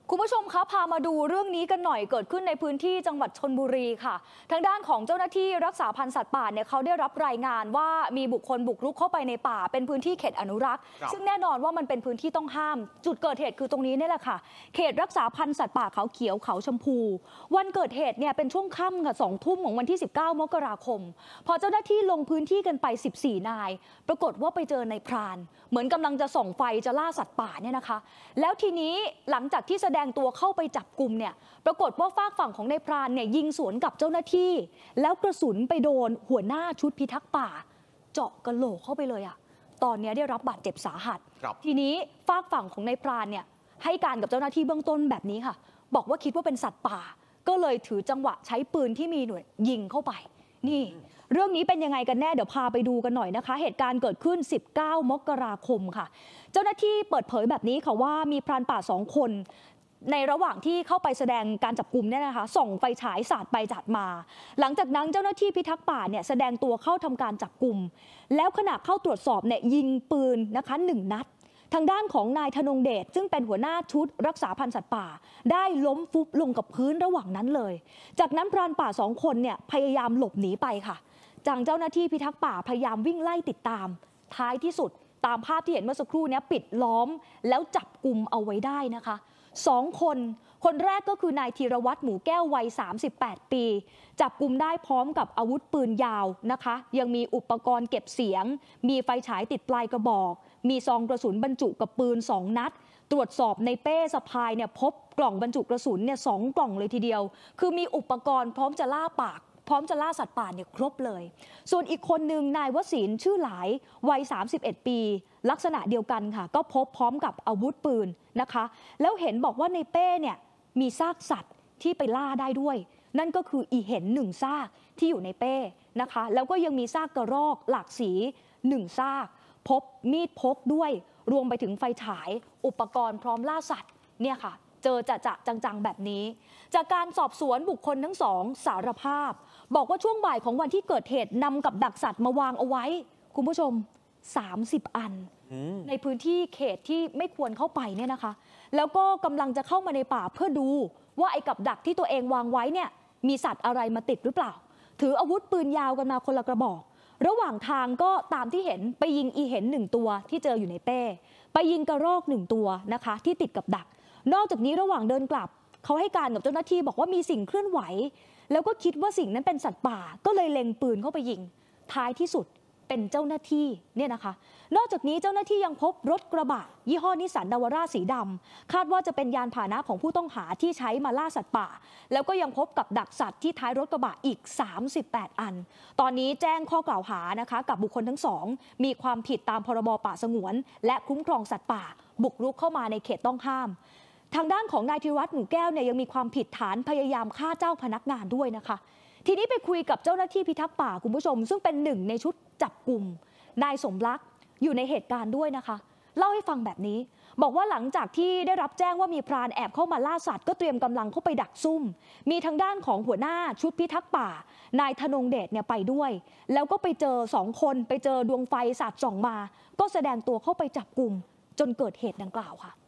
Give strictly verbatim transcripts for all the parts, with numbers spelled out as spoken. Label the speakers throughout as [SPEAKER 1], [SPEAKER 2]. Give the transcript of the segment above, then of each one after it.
[SPEAKER 1] คุณผู้ชมคะพามาดูเรื่องนี้กันหน่อยเกิดขึ้นในพื้นที่จังหวัดชลบุรีค่ะทางด้านของเจ้าหน้าที่รักษาพันธุ์สัตว์ป่าเนี่ยเขาได้รับรายงานว่ามีบุคคลบุกรุกเข้าไปในป่าเป็นพื้นที่เขตอนุรักษ์ซึ่งแน่นอนว่ามันเป็นพื้นที่ต้องห้ามจุดเกิดเหตุคือตรงนี้นี่แหละค่ะเขตรักษาพันธุ์สัตว์ป่าเขาเขียวเขาชมพูวันเกิดเหตุเนี่ยเป็นช่วงค่ำค่ะสองทุ่มของวันที่สิบเก้ามกราคมพอเจ้าหน้าที่ลงพื้นที่กันไปสิบสี่นายปรากฏว่าไปเจอในพรานเหมือนกำลังจะส่องไฟจะล่าสัตว์ป่าเนี่ยนะคะแล้วทีนี้หลังจากที่แสดงตัวเข้าไปจับกลุ่มเนี่ยปรากฏว่าฝากฝั่งของนายพรานเนี่ยยิงสวนกับเจ้าหน้าที่แล้วกระสุนไปโดนหัวหน้าชุดพิทักษ์ป่าเจาะกะโหลกเข้าไปเลยอะตอนนี้ได้รับบาดเจ็บสาหัสทีนี้ฝากฝั่งของนายพรานเนี่ยให้การกับเจ้าหน้าที่เบื้องต้นแบบนี้ค่ะบอกว่าคิดว่าเป็นสัตว์ป่าก็เลยถือจังหวะใช้ปืนที่มีหน่วยยิงเข้าไปนี่เรื่องนี้เป็นยังไงกันแน่เดี๋ยวพาไปดูกันหน่อยนะคะเหตุการณ์เกิดขึ้นสิบเก้ามกราคมค่ะเจ้าหน้าที่เปิดเผยแบบนี้ค่ะว่ามีพรานป่าสองคนในระหว่างที่เข้าไปแสดงการจับกุมเนี่ยนะคะส่องไฟฉายสาดไปจัดมาหลังจากนั้นเจ้าหน้าที่พิทักษ์ป่าเนี่ยแสดงตัวเข้าทำการจับกุมแล้วขณะเข้าตรวจสอบเนี่ยยิงปืนนะคะหนึ่งนัดทางด้านของนายธนงเดชซึ่งเป็นหัวหน้าชุดรักษาพันธุ์สัตว์ป่าได้ล้มฟุบลงกับพื้นระหว่างนั้นเลยจากนั้นพรานป่าสองคนเนี่ยพยายามหลบหนีไปค่ะจังเจ้าหน้าที่พิทักษ์ป่าพยายามวิ่งไล่ติดตามท้ายที่สุดตามภาพที่เห็นเมื่อสักครู่นี้ปิดล้อมแล้วจับกุมเอาไว้ได้นะคะสองคนคนแรกก็คือนายธีรวัตรหมูแก้ววัยสามสิบแปดปีจับกุมได้พร้อมกับอาวุธปืนยาวนะคะยังมีอุปกรณ์เก็บเสียงมีไฟฉายติดปลายกระบอกมีซองกระสุนบรรจุกับปืนสองนัดตรวจสอบในเป้สะพายเนี่ยพบกล่องบรรจุกระสุนเนี่ยสองกล่องเลยทีเดียวคือมีอุปกรณ์พร้อมจะล่าปากพร้อมจะล่าสัตว์ป่าเนี่ยครบเลยส่วนอีกคนหนึ่งนายวศิลป์ชื่อหลายวัยสามสิบเอ็ดปีลักษณะเดียวกันค่ะก็พบพร้อมกับอาวุธปืนนะคะแล้วเห็นบอกว่าในเป้เนี่ยมีซากสัตว์ที่ไปล่าได้ด้วยนั่นก็คืออีเห็นหนึ่งซากที่อยู่ในเป้นะคะแล้วก็ยังมีซากกระรอกหลากสีหนึ่งซากพบมีดพกด้วยรวมไปถึงไฟฉายอุปกรณ์พร้อมล่าสัตว์เนี่ยค่ะเจอจะจะจังๆแบบนี้จากการสอบสวนบุคคลทั้งสองสารภาพบอกว่าช่วงบ่ายของวันที่เกิดเหตุนำกับดักสัตว์มาวางเอาไว้คุณผู้ชมสามสิบอันในพื้นที่เขตที่ไม่ควรเข้าไปเนี่ยนะคะแล้วก็กำลังจะเข้ามาในป่าเพื่อดูว่าไอ้กับดักที่ตัวเองวางไว้เนี่ยมีสัตว์อะไรมาติดหรือเปล่าถืออาวุธปืนยาวกันมาคนละกระบอกระหว่างทางก็ตามที่เห็นไปยิงอีเห็นหนึ่งตัวที่เจออยู่ในเป้ไปยิงกระรอกหนึ่งตัวนะคะที่ติดกับดักนอกจากนี้ระหว่างเดินกลับเขาให้การกับเจ้าหน้าที่บอกว่ามีสิ่งเคลื่อนไหวแล้วก็คิดว่าสิ่งนั้นเป็นสัตว์ป่าก็เลยเล็งปืนเข้าไปยิงท้ายที่สุดเป็นเจ้าหน้าที่เนี่ยนะคะนอกจากนี้เจ้าหน้าที่ยังพบรถกระบะยี่ห้อนิสสันนาวาร่าสีดำคาดว่าจะเป็นยานพาหนะของผู้ต้องหาที่ใช้มาล่าสัตว์ป่าแล้วก็ยังพบกับดักสัตว์ที่ท้ายรถกระบะอีกสามสิบแปดอันตอนนี้แจ้งข้อกล่าวหานะคะกับบุคคลทั้งสองมีความผิดตามพรบป่าสงวนและคุ้มครองสัตว์ป่าบุกรุกเข้ามาในเขตต้องห้ามทางด้านของนายธีรวัตรหมูแก้วเนี่ยยังมีความผิดฐานพยายามฆ่าเจ้าพนักงานด้วยนะคะทีนี้ไปคุยกับเจ้าหน้าที่พิทักษ์ป่าคุณผู้ชมซึ่งเป็นหนึ่งในชุดจับกลุ่มนายสมรักอยู่ในเหตุการณ์ด้วยนะคะเล่าให้ฟังแบบนี้บอกว่าหลังจากที่ได้รับแจ้งว่ามีพรานแอบเข้ามาล่าสัตว์ก็เตรียมกำลังเข้าไปดักซุ่มมีทางด้านของหัวหน้าชุดพิทักษ์ป่านายธนงเดชเนี่ยไปด้วยแล้วก็ไปเจอสองคนไปเจอดวงไฟสาดส่องมาก็แสดงตัวเข้าไปจับกลุ่มจนเกิดเหตุดังกล่าวค่ะ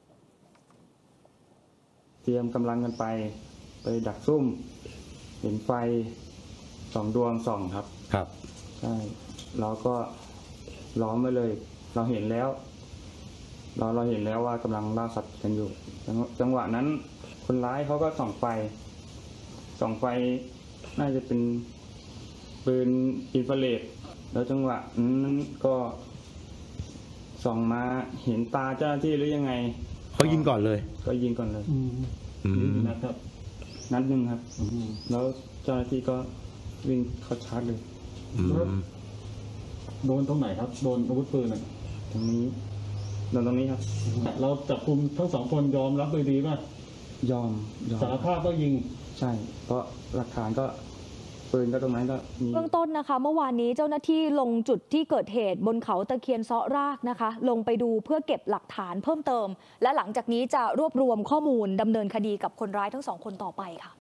[SPEAKER 2] เตรียมกำลังกันไปไปดักซุ่มเห็นไฟสองดวงส่องครับ
[SPEAKER 3] ครับ
[SPEAKER 2] ใช่เราก็ล้อมไว้เลยเราเห็นแล้วเราเราเห็นแล้วว่ากำลังล่าสัตว์กันอยู่จังหวะนั้นคนร้ายเขาก็ส่องไฟส่องไฟน่าจะเป็นปืนอินฟราเรดแล้วจังหวะนั้นก็ส่องมาเห็นตาเจ้าหน้าที่หรือยังไง
[SPEAKER 3] เขายิงก่อนเลย
[SPEAKER 2] ก็ยิงก่อนเลยนะครับนัดหนึ่งครับแล้วเจ้าหน้าที่ก็วิ่งเข้าชาร์จเลย
[SPEAKER 4] โดนตรงไหนครับโดนอาวุธปืนอ่ะ
[SPEAKER 2] ตรงนี้โดนตรงนี้ครับ
[SPEAKER 4] เราจับกุมทั้งสองคนยอมรับโดยดีป่ะ
[SPEAKER 2] ยอม
[SPEAKER 4] สารภาพก็ยิง
[SPEAKER 2] ใช่เพราะหลักฐานก็ปืนก็ตรงนั้นก็มี
[SPEAKER 1] เบื้องต้นนะคะเมื่อวานนี้เจ้าหน้าที่ลงจุดที่เกิดเหตุบนเขาตะเคียนเซาะรากนะคะลงไปดูเพื่อเก็บหลักฐานเพิ่มเติมและหลังจากนี้จะรวบรวมข้อมูลดำเนินคดีกับคนร้ายทั้งสองคนต่อไปค่ะ